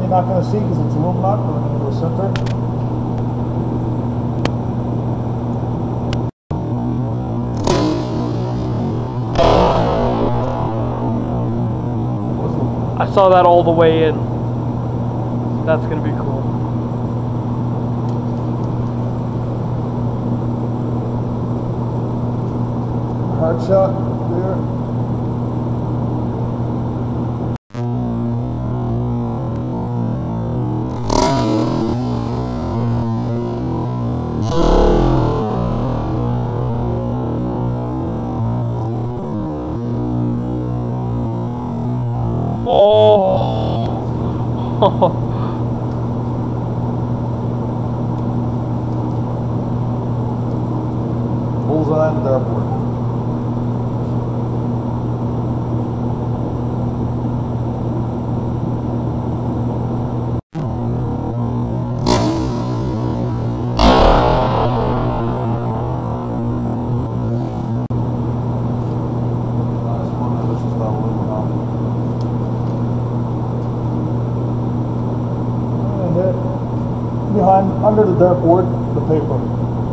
you're not going to see because it's a room lock. We're going to go center. I saw that all the way in. That's gonna be cool. Hard shot there. Bullseye and dartboard. Behind, under the dartboard, the paper.